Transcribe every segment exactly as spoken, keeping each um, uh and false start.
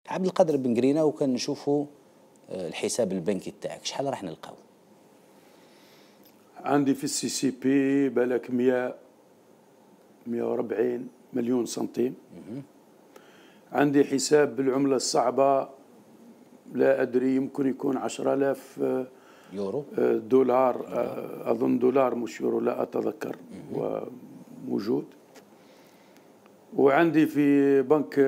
عبد القادر بن قرينه وكان نشوفوا الحساب البنكي تاعك شحال راح نلقاو؟ عندي في السي سي بي بالك مئة مئة وأربعين مليون سنتيم. عندي حساب بالعملة الصعبة لا أدري يمكن يكون عشرة آلاف يورو دولار، أظن دولار مش يورو لا أتذكر وموجود. وعندي في بنك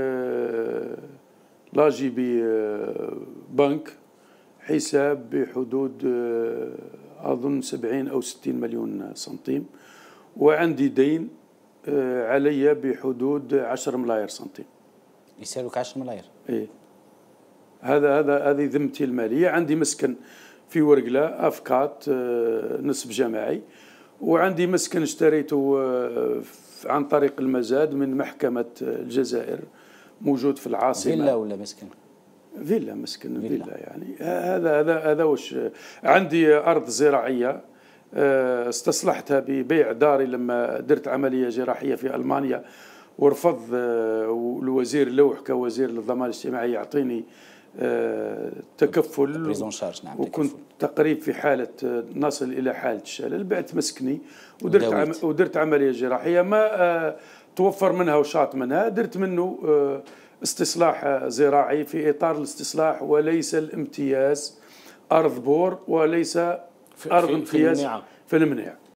لاجي بي بنك حساب بحدود أظن سبعين أو ستين مليون سنتيم. وعندي دين علي بحدود عشر ملاير سنتيم. يسالوك عشر ملاير؟ إيه، هذا هذا هذه ذمتي المالية. عندي مسكن في ورقلة أفكات نصف جماعي، وعندي مسكن اشتريته عن طريق المزاد من محكمة الجزائر موجود في العاصمة. فيلا ولا مسكن؟ فيلا مسكن فيلا, فيلا يعني. هذا هذا هذا وش. عندي أرض زراعية استصلحتها ببيع داري لما درت عملية جراحية في ألمانيا، ورفض الوزير اللوح كوزير للضمان الاجتماعي يعطيني تكفل، نعم. وكنت تقريب في حالة نصل إلى حالة الشلل. بعت مسكني ودرت عم ودرت عملية جراحية ما توفر منها وشاط منها. درت منه استصلاح زراعي في إطار الاستصلاح وليس الامتياز، أرض بور وليس أرض امتياز في المنيع.